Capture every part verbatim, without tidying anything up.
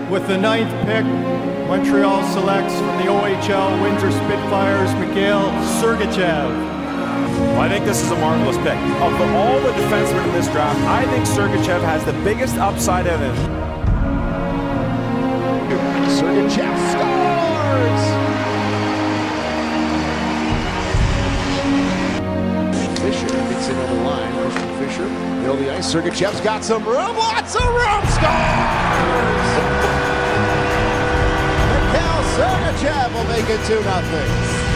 With the ninth pick, Montreal selects from the O H L Windsor Spitfires, Mikhail Sergachev. Well, I think this is a marvelous pick. Of the, all the defensemen in this draft, I think Sergachev has the biggest upside in him. Sergachev scores! Fisher gets in on the line. Christian Fisher, middle of the ice. Sergachev's got some room, lots of room, scores! Mikhail Sergachev will make it two nothing.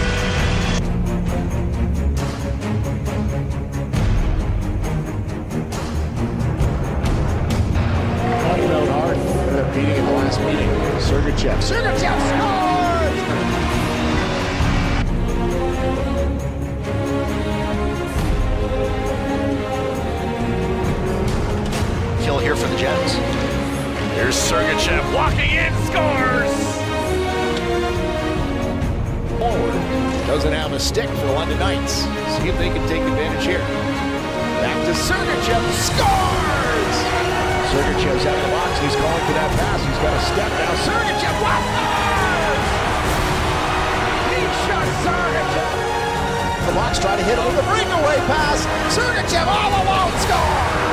Beating in the last meeting. Sergachev. Sergachev scores! Kill here for the Jets. Here's Sergachev walking in, scores! Forward. Doesn't have a stick for the London Knights. See if they can take advantage here. Back to Sergachev. Scores! Sergachev's out of the box. He's calling for that pass. He's got a step now. Sergachev, what? Misha Sergachev. The box trying to hit him with a breakaway pass. Sergachev all alone scores.